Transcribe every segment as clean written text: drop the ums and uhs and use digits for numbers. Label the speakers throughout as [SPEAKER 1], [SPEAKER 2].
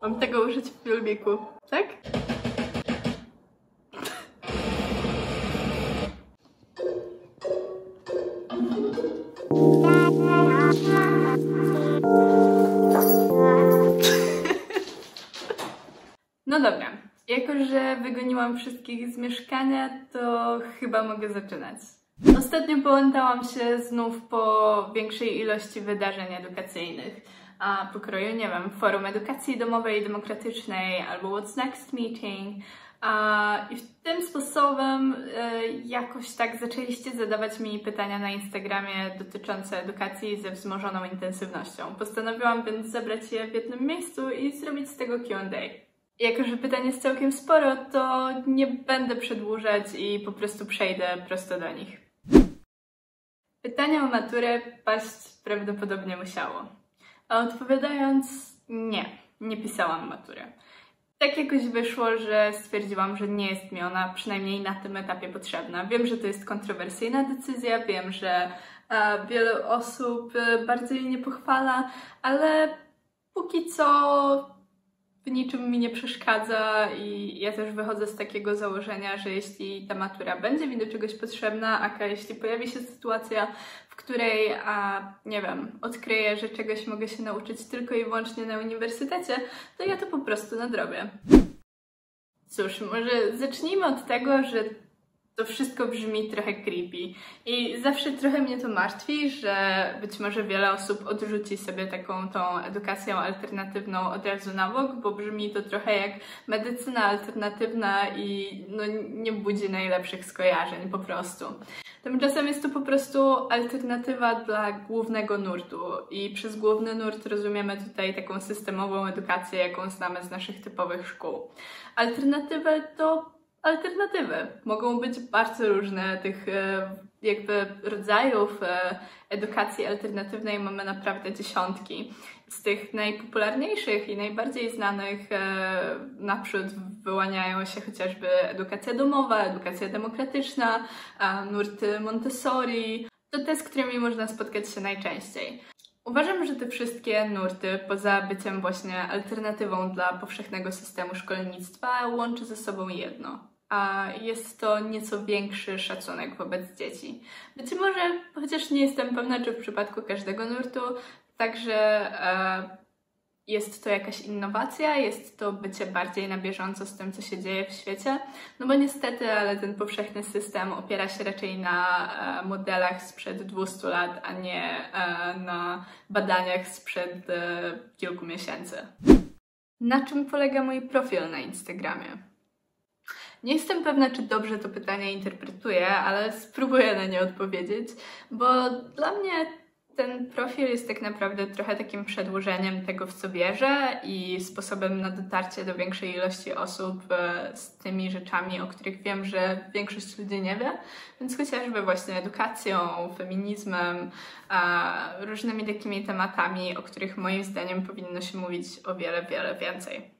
[SPEAKER 1] Mam tego użyć w filmiku, tak? No dobra, jako że wygoniłam wszystkich z mieszkania, to chyba mogę zaczynać. Ostatnio połączyłam się znów po większej ilości wydarzeń edukacyjnych, a pokroju, nie wiem, Forum Edukacji Domowej i Demokratycznej albo What's Next Meeting. I tym sposobem jakoś tak zaczęliście zadawać mi pytania na Instagramie dotyczące edukacji ze wzmożoną intensywnością. Postanowiłam więc zebrać je w jednym miejscu i zrobić z tego Q&A. Jako że pytań jest całkiem sporo, to nie będę przedłużać i po prostu przejdę prosto do nich. Pytanie o maturę paść prawdopodobnie musiało. A odpowiadając, nie pisałam matury. Tak jakoś wyszło, że stwierdziłam, że nie jest mi ona przynajmniej na tym etapie potrzebna. Wiem, że to jest kontrowersyjna decyzja, wiem, że wiele osób bardzo jej nie pochwala, ale póki co w niczym mi nie przeszkadza i ja też wychodzę z takiego założenia, że jeśli ta matura będzie mi do czegoś potrzebna, jeśli pojawi się sytuacja, w której, nie wiem, odkryję, że czegoś mogę się nauczyć tylko i wyłącznie na uniwersytecie, to ja to po prostu nadrobię. Cóż, może zacznijmy od tego, że to wszystko brzmi trochę creepy i zawsze trochę mnie to martwi, że być może wiele osób odrzuci sobie tą edukację alternatywną od razu na bok, bo brzmi to trochę jak medycyna alternatywna i nie budzi najlepszych skojarzeń po prostu. Tymczasem jest to po prostu alternatywa dla głównego nurtu i przez główny nurt rozumiemy tutaj taką systemową edukację, jaką znamy z naszych typowych szkół. Alternatywy to alternatywy. Mogą być bardzo różne, tych jakby rodzajów edukacji alternatywnej mamy naprawdę dziesiątki. Z tych najpopularniejszych i najbardziej znanych naprzód wyłaniają się chociażby edukacja domowa, edukacja demokratyczna, nurty Montessori. To te, z którymi można spotkać się najczęściej. Uważam, że te wszystkie nurty, poza byciem właśnie alternatywą dla powszechnego systemu szkolnictwa, łączy ze sobą jedno. A jest to nieco większy szacunek wobec dzieci. Być może, chociaż nie jestem pewna, czy w przypadku każdego nurtu, także jest to jakaś innowacja, jest to bycie bardziej na bieżąco z tym, co się dzieje w świecie, no bo niestety, ale ten powszechny system opiera się raczej na modelach sprzed 200 lat, a nie na badaniach sprzed kilku miesięcy. Na czym polega mój profil na Instagramie? Nie jestem pewna, czy dobrze to pytanie interpretuję, ale spróbuję na nie odpowiedzieć, bo dla mnie ten profil jest tak naprawdę trochę takim przedłużeniem tego, w co wierzę i sposobem na dotarcie do większej ilości osób z tymi rzeczami, o których wiem, że większość ludzi nie wie, więc chociażby właśnie edukacją, feminizmem, różnymi takimi tematami, o których moim zdaniem powinno się mówić o wiele, wiele więcej.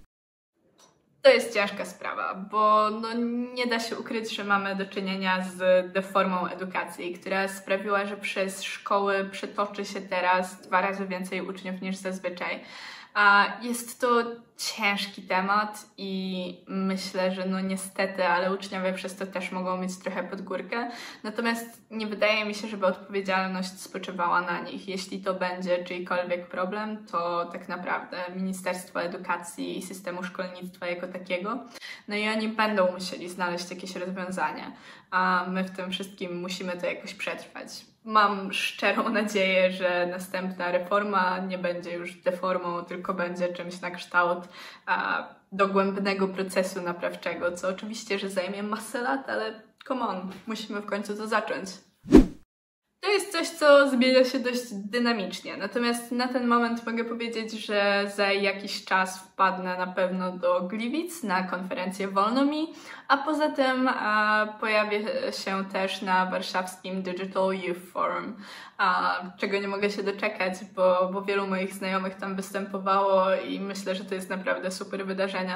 [SPEAKER 1] To jest ciężka sprawa, bo nie da się ukryć, że mamy do czynienia z deformą edukacji, która sprawiła, że przez szkoły przetoczy się teraz 2 razy więcej uczniów niż zazwyczaj. Jest to ciężki temat i myślę, że niestety, ale uczniowie przez to też mogą mieć trochę pod górkę. Natomiast nie wydaje mi się, żeby odpowiedzialność spoczywała na nich. Jeśli to będzie czyjkolwiek problem, to tak naprawdę Ministerstwo Edukacji i systemu szkolnictwa jako takiego, i oni będą musieli znaleźć jakieś rozwiązanie, a my w tym wszystkim musimy to jakoś przetrwać. Mam szczerą nadzieję, że następna reforma nie będzie już deformą, tylko będzie czymś na kształt dogłębnego procesu naprawczego, co oczywiście, że zajmie masę lat, ale come on, musimy w końcu to zacząć. To jest coś, co zmienia się dość dynamicznie, natomiast na ten moment mogę powiedzieć, że za jakiś czas wpadnę na pewno do Gliwic na konferencję Wolno Mi, a poza tym pojawię się też na warszawskim Digital Youth Forum, czego nie mogę się doczekać, bo wielu moich znajomych tam występowało i myślę, że to jest naprawdę super wydarzenie.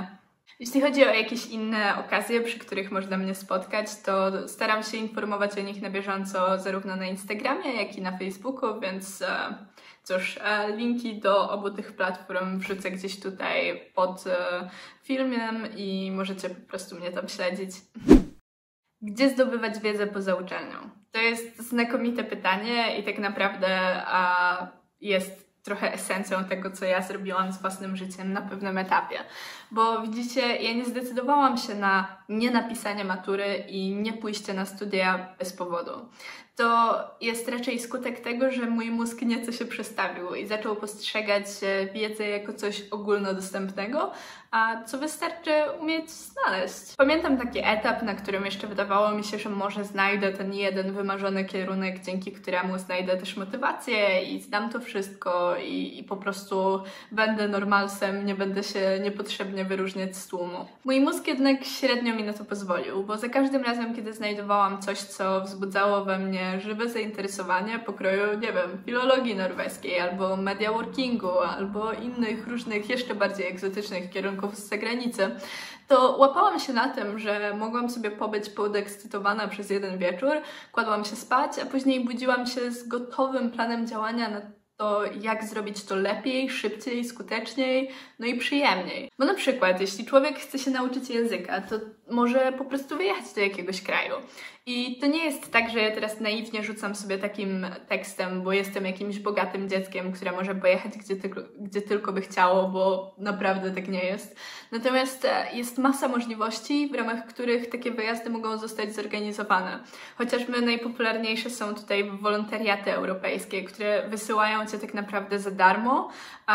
[SPEAKER 1] Jeśli chodzi o jakieś inne okazje, przy których można mnie spotkać, to staram się informować o nich na bieżąco zarówno na Instagramie, jak i na Facebooku, więc cóż, linki do obu tych platform wrzucę gdzieś tutaj pod filmem i możecie po prostu mnie tam śledzić. Gdzie zdobywać wiedzę poza uczelnią? To jest znakomite pytanie i tak naprawdę jest trochę esencją tego, co ja zrobiłam z własnym życiem na pewnym etapie. Bo widzicie, ja nie zdecydowałam się na nie napisanie matury i nie pójście na studia bez powodu. To jest raczej skutek tego, że mój mózg nieco się przestawił i zaczął postrzegać wiedzę jako coś ogólnodostępnego, a co wystarczy umieć znaleźć. Pamiętam taki etap, na którym jeszcze wydawało mi się, że może znajdę ten jeden wymarzony kierunek, dzięki któremu znajdę też motywację i zdam to wszystko i po prostu będę normalsem, nie będę się niepotrzebnie wyróżniać z tłumu. Mój mózg jednak średnio mi na to pozwolił, bo za każdym razem, kiedy znajdowałam coś, co wzbudzało we mnie żywe zainteresowanie pokroju, nie wiem, filologii norweskiej, albo media workingu, albo innych różnych jeszcze bardziej egzotycznych kierunków z zagranicy, to łapałam się na tym, że mogłam sobie pobyć podekscytowana przez jeden wieczór, kładłam się spać, a później budziłam się z gotowym planem działania na to, jak zrobić to lepiej, szybciej, skuteczniej, no i przyjemniej. Bo na przykład, jeśli człowiek chce się nauczyć języka, to może po prostu wyjechać do jakiegoś kraju. I to nie jest tak, że ja teraz naiwnie rzucam sobie takim tekstem, bo jestem jakimś bogatym dzieckiem, które może pojechać gdzie tylko by chciało, bo naprawdę tak nie jest. Natomiast jest masa możliwości, w ramach których takie wyjazdy mogą zostać zorganizowane. Chociażby najpopularniejsze są tutaj wolontariaty europejskie, które wysyłają Cię tak naprawdę za darmo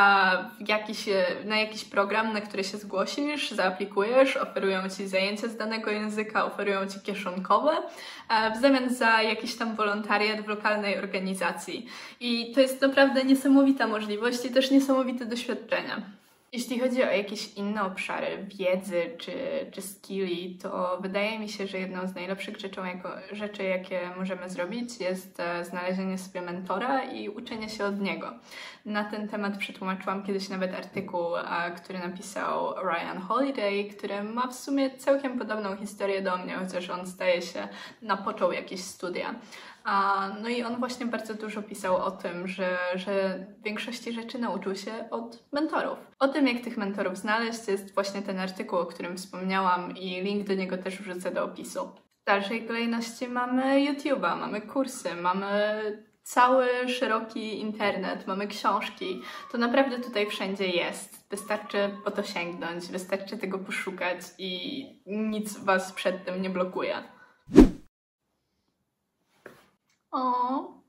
[SPEAKER 1] na jakiś program, na który się zgłosisz, zaaplikujesz, oferują Ci zajęcia z danego języka, oferują Ci kieszonkowe, w zamian za jakiś tam wolontariat w lokalnej organizacji. I to jest naprawdę niesamowita możliwość i też niesamowite doświadczenia. Jeśli chodzi o jakieś inne obszary wiedzy czy skilli, to wydaje mi się, że jedną z najlepszych rzeczy, jakie możemy zrobić, jest znalezienie sobie mentora i uczenie się od niego. Na ten temat przetłumaczyłam kiedyś nawet artykuł, który napisał Ryan Holiday, który ma w sumie całkiem podobną historię do mnie, chociaż on zdaje się napoczął jakieś studia. No i on właśnie bardzo dużo pisał o tym, że większości rzeczy nauczył się od mentorów. O tym, jak tych mentorów znaleźć, jest właśnie ten artykuł, o którym wspomniałam i link do niego też wrzucę do opisu. W dalszej kolejności mamy YouTube'a, mamy kursy, mamy cały szeroki internet, mamy książki. To naprawdę tutaj wszędzie jest. Wystarczy po to sięgnąć, wystarczy tego poszukać i nic Was przed tym nie blokuje. O.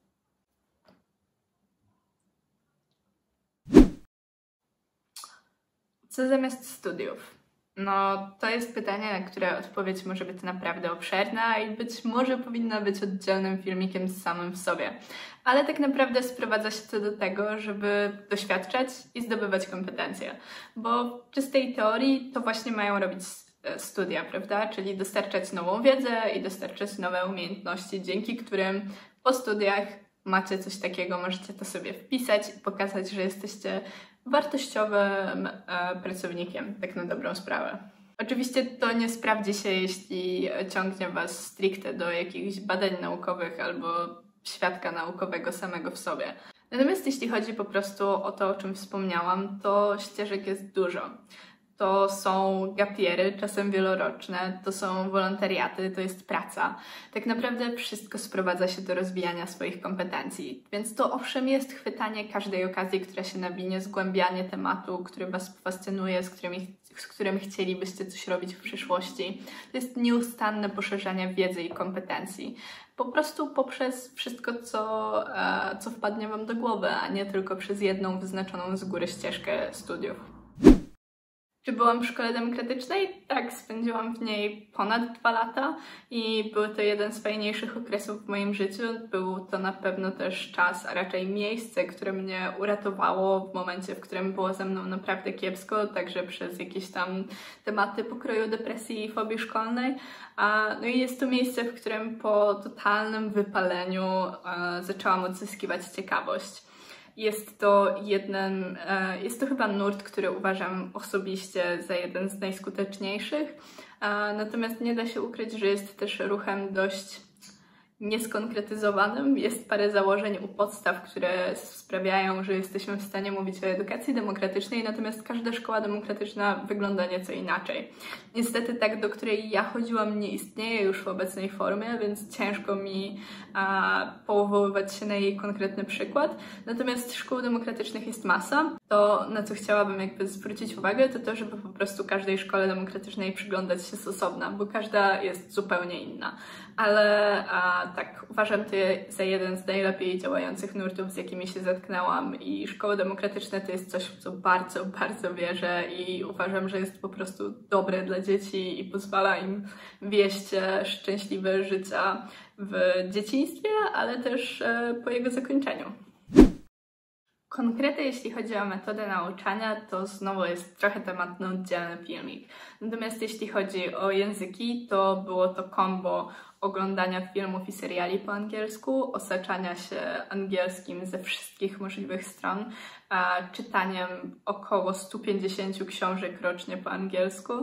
[SPEAKER 1] Co zamiast studiów? No, to jest pytanie, na które odpowiedź może być naprawdę obszerna i być może powinna być oddzielnym filmikiem z samym w sobie. Ale tak naprawdę sprowadza się to do tego, żeby doświadczać i zdobywać kompetencje. Bo w czystej teorii to właśnie mają robić studia, prawda? Czyli dostarczać nową wiedzę i dostarczać nowe umiejętności, dzięki którym po studiach macie coś takiego, możecie to sobie wpisać i pokazać, że jesteście wartościowym pracownikiem, tak na dobrą sprawę. Oczywiście to nie sprawdzi się, jeśli ciągnie Was stricte do jakichś badań naukowych albo świadka naukowego samego w sobie. Natomiast jeśli chodzi po prostu o to, o czym wspomniałam, to ścieżek jest dużo. To są gap yeary, czasem wieloroczne, to są wolontariaty, to jest praca. Tak naprawdę wszystko sprowadza się do rozwijania swoich kompetencji. Więc to owszem jest chwytanie każdej okazji, która się nawinie, zgłębianie tematu, który Was fascynuje, z którym chcielibyście coś robić w przyszłości. To jest nieustanne poszerzanie wiedzy i kompetencji. Po prostu poprzez wszystko, co wpadnie Wam do głowy, a nie tylko przez jedną wyznaczoną z góry ścieżkę studiów. Czy byłam w szkole demokratycznej? Tak, spędziłam w niej ponad 2 lata i był to jeden z fajniejszych okresów w moim życiu. Był to na pewno też czas, a raczej miejsce, które mnie uratowało w momencie, w którym było ze mną naprawdę kiepsko, także przez jakieś tam tematy pokroju depresji i fobii szkolnej. No i jest to miejsce, w którym po totalnym wypaleniu zaczęłam odzyskiwać ciekawość. jest to chyba nurt, który uważam osobiście za jeden z najskuteczniejszych. Natomiast nie da się ukryć, że jest też ruchem dość nieskonkretyzowanym. Jest parę założeń u podstaw, które sprawiają, że jesteśmy w stanie mówić o edukacji demokratycznej, natomiast każda szkoła demokratyczna wygląda nieco inaczej. Niestety do której ja chodziłam, nie istnieje już w obecnej formie, więc ciężko mi powoływać się na jej konkretny przykład. Natomiast szkół demokratycznych jest masa. To, na co chciałabym zwrócić uwagę, to żeby po prostu każdej szkole demokratycznej przyglądać się z osobna, bo każda jest zupełnie inna. Ale tak, uważam to za jeden z najlepiej działających nurtów, z jakimi się zetknęłam, i szkoły demokratyczne to jest coś, w co bardzo, bardzo wierzę i uważam, że jest po prostu dobre dla dzieci i pozwala im wieść szczęśliwe życia w dzieciństwie, ale też po jego zakończeniu. Konkrety, jeśli chodzi o metodę nauczania, to znowu jest trochę temat na oddzielny filmik. Natomiast jeśli chodzi o języki, to było to kombo oglądania filmów i seriali po angielsku, osaczania się angielskim ze wszystkich możliwych stron, czytaniem około 150 książek rocznie po angielsku.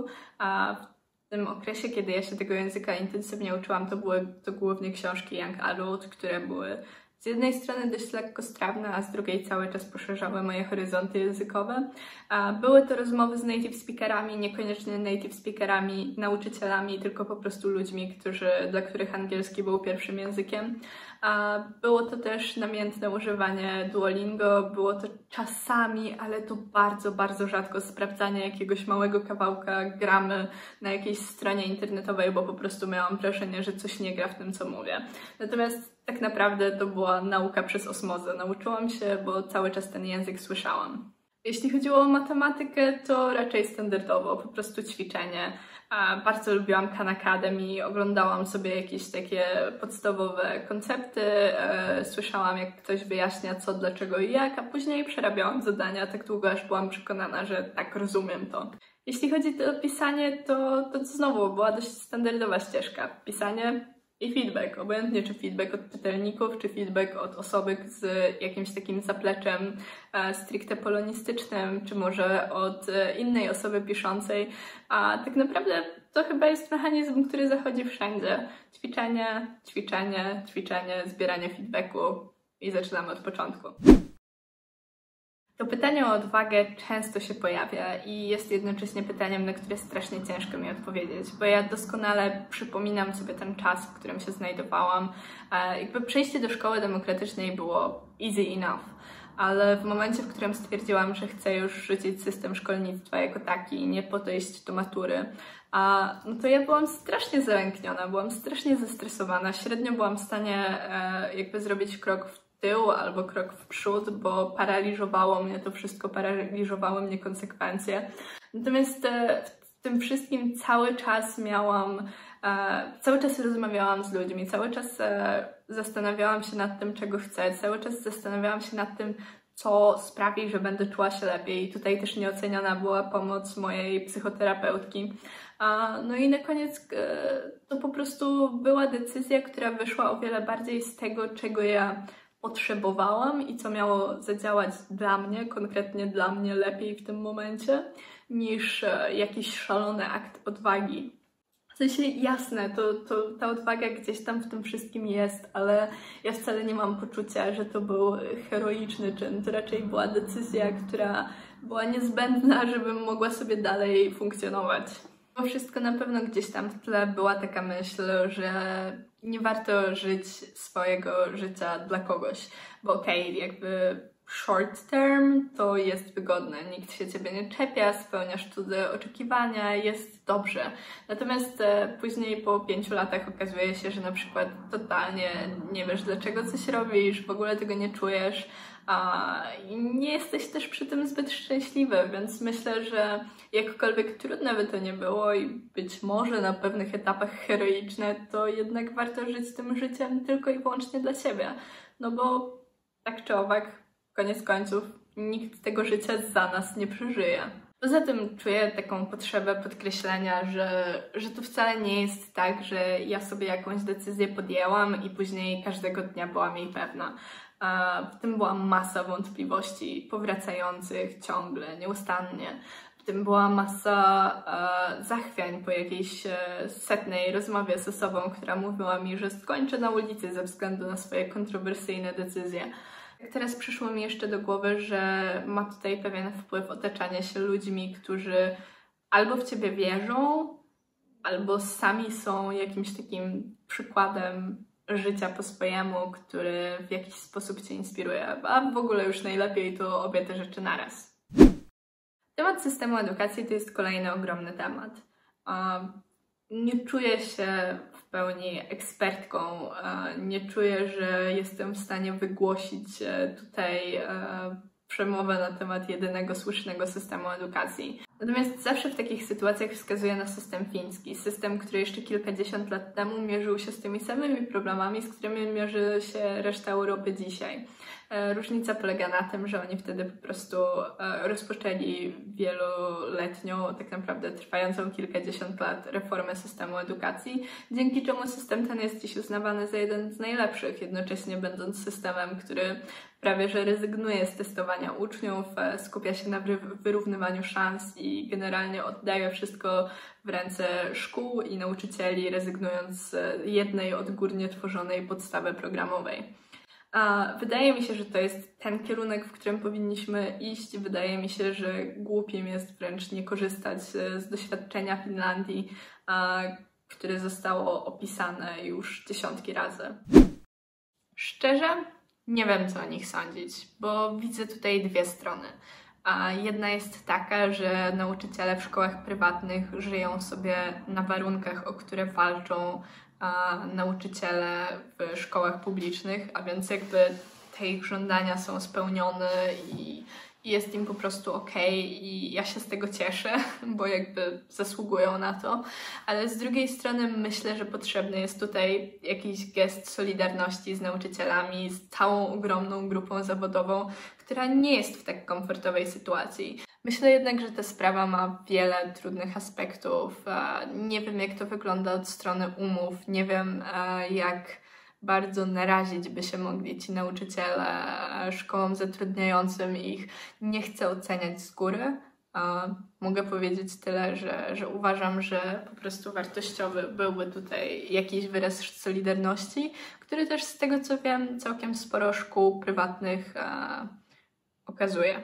[SPEAKER 1] W tym okresie, kiedy ja się tego języka intensywnie uczyłam, to były to głównie książki young adult, które były z jednej strony dość lekkostrawne, a z drugiej cały czas poszerzały moje horyzonty językowe. Były to rozmowy z native speakerami, niekoniecznie native speakerami, nauczycielami, tylko po prostu ludźmi, dla których angielski był pierwszym językiem. Było to też namiętne używanie Duolingo, było to czasami, ale to bardzo, bardzo rzadko sprawdzanie jakiegoś małego kawałka gramy na jakiejś stronie internetowej, bo po prostu miałam wrażenie, że coś nie gra w tym, co mówię. Natomiast tak naprawdę to była nauka przez osmozę. Nauczyłam się, bo cały czas ten język słyszałam. Jeśli chodziło o matematykę, to raczej standardowo, po prostu ćwiczenie. Bardzo lubiłam Khan Academy, oglądałam sobie jakieś takie podstawowe koncepty, słyszałam, jak ktoś wyjaśnia co, dlaczego i jak, a później przerabiałam zadania tak długo, aż byłam przekonana, że tak rozumiem to. Jeśli chodzi o pisanie, to znowu była dość standardowa ścieżka. Pisanie i feedback, obojętnie czy feedback od czytelników, czy feedback od osoby z jakimś takim zapleczem stricte polonistycznym, czy może od innej osoby piszącej. A tak naprawdę to chyba jest mechanizm, który zachodzi wszędzie. Ćwiczenie, ćwiczenie, ćwiczenie, zbieranie feedbacku i zaczynamy od początku. To pytanie o odwagę często się pojawia i jest jednocześnie pytaniem, na które strasznie ciężko mi odpowiedzieć, bo ja doskonale przypominam sobie ten czas, w którym się znajdowałam. Przejście do szkoły demokratycznej było easy enough, ale w momencie, w którym stwierdziłam, że chcę już rzucić system szkolnictwa jako taki i nie po to iść do matury, no to ja byłam strasznie zalękniona, byłam strasznie zestresowana, średnio byłam w stanie zrobić krok w tył albo krok w przód, bo paraliżowało mnie to wszystko, paraliżowały mnie konsekwencje. Natomiast w tym wszystkim cały czas rozmawiałam z ludźmi, cały czas zastanawiałam się nad tym, czego chcę, cały czas zastanawiałam się nad tym, co sprawi, że będę czuła się lepiej. Tutaj też nieoceniona była pomoc mojej psychoterapeutki. No i na koniec to po prostu była decyzja, która wyszła o wiele bardziej z tego, czego ja potrzebowałam i co miało zadziałać dla mnie, konkretnie dla mnie lepiej w tym momencie, niż jakiś szalony akt odwagi. W sensie jasne, ta odwaga gdzieś tam w tym wszystkim jest, ale ja wcale nie mam poczucia, że to był heroiczny czyn. To raczej była decyzja, która była niezbędna, żebym mogła sobie dalej funkcjonować. Mimo wszystko na pewno gdzieś tam w tle była taka myśl, że nie warto żyć swojego życia dla kogoś, bo okej, short term to jest wygodne, nikt się ciebie nie czepia, spełniasz cudze oczekiwania, jest dobrze. Natomiast później po 5 latach okazuje się, że na przykład totalnie nie wiesz, dlaczego coś robisz, w ogóle tego nie czujesz, i nie jesteś też przy tym zbyt szczęśliwy, więc myślę, że jakkolwiek trudne by to nie było i być może na pewnych etapach heroiczne, to jednak warto żyć tym życiem tylko i wyłącznie dla siebie. No bo tak czy owak, koniec końców, nikt tego życia za nas nie przeżyje. Poza tym czuję taką potrzebę podkreślenia, że to wcale nie jest tak, że ja sobie jakąś decyzję podjęłam i później każdego dnia byłam jej pewna. W tym była masa wątpliwości powracających ciągle, nieustannie. W tym była masa zachwiań po jakiejś setnej rozmowie z osobą, która mówiła mi, że skończę na ulicy ze względu na swoje kontrowersyjne decyzje. Teraz przyszło mi jeszcze do głowy, że ma tutaj pewien wpływ otaczanie się ludźmi, którzy albo w ciebie wierzą, albo sami są jakimś takim przykładem życia po swojemu, który w jakiś sposób cię inspiruje, a w ogóle już najlepiej to obie te rzeczy naraz. Temat systemu edukacji to jest kolejny ogromny temat. Nie czuję się w pełni ekspertką, nie czuję, że jestem w stanie wygłosić tutaj przemowę na temat jedynego słusznego systemu edukacji. Natomiast zawsze w takich sytuacjach wskazuję na system fiński. System, który jeszcze kilkadziesiąt lat temu mierzył się z tymi samymi problemami, z którymi mierzy się reszta Europy dzisiaj. Różnica polega na tym, że oni wtedy po prostu rozpoczęli wieloletnią, tak naprawdę trwającą kilkadziesiąt lat reformę systemu edukacji, dzięki czemu system ten jest dziś uznawany za jeden z najlepszych, jednocześnie będąc systemem, który prawie że rezygnuje z testowania uczniów, skupia się na wyrównywaniu szans i generalnie oddaje wszystko w ręce szkół i nauczycieli, rezygnując z jednej odgórnie tworzonej podstawy programowej. Wydaje mi się, że to jest ten kierunek, w którym powinniśmy iść. Wydaje mi się, że głupim jest wręcz nie korzystać z doświadczenia Finlandii, które zostało opisane już dziesiątki razy. Szczerze, nie wiem, co o nich sądzić, bo widzę tutaj dwie strony. Jedna jest taka, że nauczyciele w szkołach prywatnych żyją sobie na warunkach, o które walczą nauczyciele w szkołach publicznych, a więc jakby te ich żądania są spełnione i jest im po prostu okej i ja się z tego cieszę, bo jakby zasługują na to, ale z drugiej strony myślę, że potrzebny jest tutaj jakiś gest solidarności z nauczycielami, z całą ogromną grupą zawodową, która nie jest w tak komfortowej sytuacji. Myślę jednak, że ta sprawa ma wiele trudnych aspektów. Nie wiem, jak to wygląda od strony umów, nie wiem, jak bardzo narazić by się mogli ci nauczyciele szkołom zatrudniającym ich. Nie chcę oceniać z góry. Mogę powiedzieć tyle, że uważam, że po prostu wartościowy byłby tutaj jakiś wyraz solidarności, który też z tego co wiem całkiem sporo szkół prywatnych okazuje.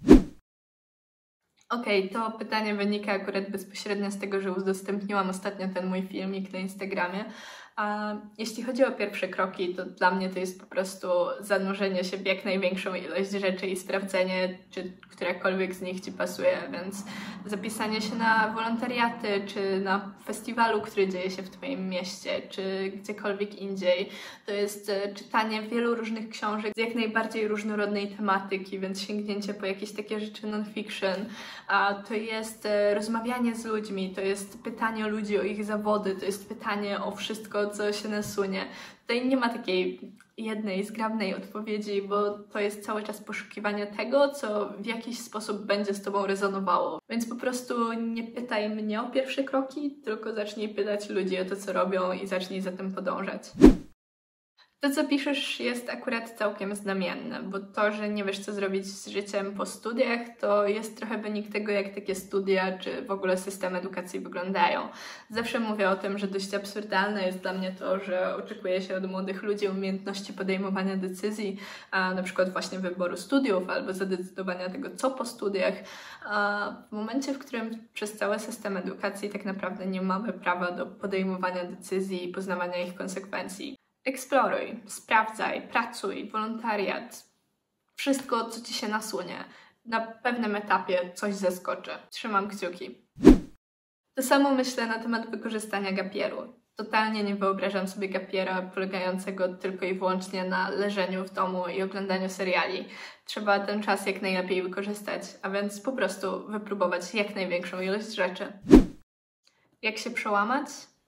[SPEAKER 1] Okej, to pytanie wynika akurat bezpośrednio z tego, że udostępniłam ostatnio ten mój filmik na Instagramie. Jeśli chodzi o pierwsze kroki, to dla mnie to jest po prostu zanurzenie się w jak największą ilość rzeczy i sprawdzenie, czy którakolwiek z nich Ci pasuje, więc zapisanie się na wolontariaty, czy na festiwalu, który dzieje się w Twoim mieście, czy gdziekolwiek indziej. To jest czytanie wielu różnych książek z jak najbardziej różnorodnej tematyki, więc sięgnięcie po jakieś takie rzeczy non-fiction. To jest rozmawianie z ludźmi, to jest pytanie o ludzi, o ich zawody, to jest pytanie o wszystko, co się nasunie. Tutaj nie ma takiej jednej zgrabnej odpowiedzi, bo to jest cały czas poszukiwanie tego, co w jakiś sposób będzie z Tobą rezonowało. Więc po prostu nie pytaj mnie o pierwsze kroki, tylko zacznij pytać ludzi o to, co robią i zacznij za tym podążać. To, co piszesz, jest akurat całkiem znamienne, bo to, że nie wiesz, co zrobić z życiem po studiach, to jest trochę wynik tego, jak takie studia, czy w ogóle system edukacji wyglądają. Zawsze mówię o tym, że dość absurdalne jest dla mnie to, że oczekuje się od młodych ludzi umiejętności podejmowania decyzji, na przykład właśnie wyboru studiów, albo zadecydowania tego, co po studiach. W momencie, w którym przez cały system edukacji tak naprawdę nie mamy prawa do podejmowania decyzji i poznawania ich konsekwencji. Eksploruj, sprawdzaj, pracuj, wolontariat. Wszystko, co Ci się nasunie. Na pewnym etapie coś zaskoczy. Trzymam kciuki. To samo myślę na temat wykorzystania gapieru. Totalnie nie wyobrażam sobie gapiera polegającego tylko i wyłącznie na leżeniu w domu i oglądaniu seriali. Trzeba ten czas jak najlepiej wykorzystać, a więc po prostu wypróbować jak największą ilość rzeczy. Jak się przełamać?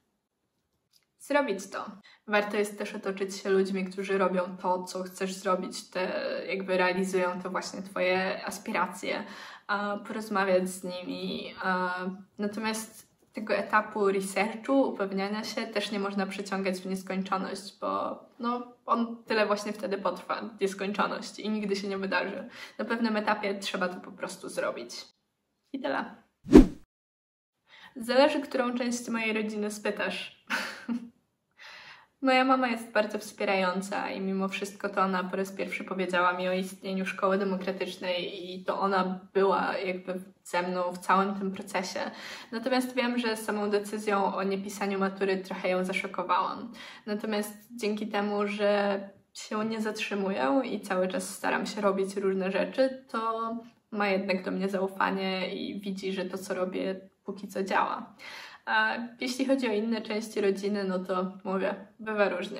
[SPEAKER 1] Zrobić to. Warto jest też otoczyć się ludźmi, którzy robią to, co chcesz zrobić, jakby realizują to właśnie Twoje aspiracje, porozmawiać z nimi. Natomiast tego etapu researchu, upewniania się też nie można przeciągać w nieskończoność, bo on tyle właśnie wtedy potrwa, nieskończoność i nigdy się nie wydarzy. Na pewnym etapie trzeba to po prostu zrobić. I tyle. Zależy, którą część mojej rodziny spytasz. Moja mama jest bardzo wspierająca i mimo wszystko to ona po raz pierwszy powiedziała mi o istnieniu szkoły demokratycznej i to ona była jakby ze mną w całym tym procesie. Natomiast wiem, że samą decyzją o niepisaniu matury trochę ją zaszokowałam. Natomiast dzięki temu, że się nie zatrzymuję i cały czas staram się robić różne rzeczy, to ma jednak do mnie zaufanie i widzi, że to, co robię, póki co działa. A jeśli chodzi o inne części rodziny, no to mówię, bywa różnie.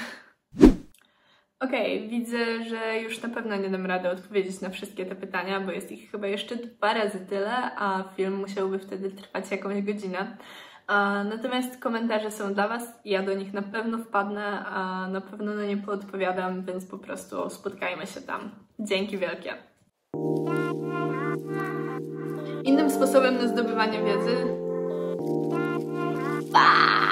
[SPEAKER 1] Okej, widzę, że już na pewno nie dam rady odpowiedzieć na wszystkie te pytania, bo jest ich chyba jeszcze 2 razy tyle, a film musiałby wtedy trwać jakąś godzinę. Natomiast komentarze są dla Was i ja do nich na pewno wpadnę, a na pewno na nie poodpowiadam, więc po prostu spotkajmy się tam. Dzięki wielkie! Innym sposobem na zdobywanie wiedzy